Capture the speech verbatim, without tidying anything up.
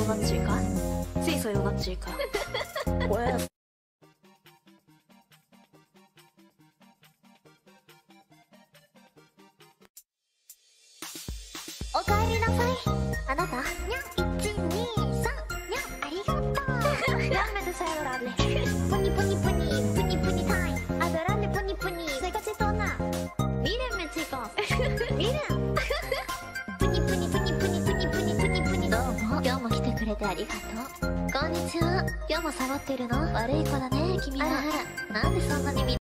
どっちか水素よどっちかおやすおかえりなさい。あなたにゃいちにさんにゃありがとうやめてさよられプニプニプニプニプニタイムあだらねプニプニせかちとなミレンめちこミレンプニプニプニプニプニプニプニプニどうも今日も来てくれてありがとう。こんにちは。今日もサボってるの？悪い子だね君は。あらあらなんでそんなにみ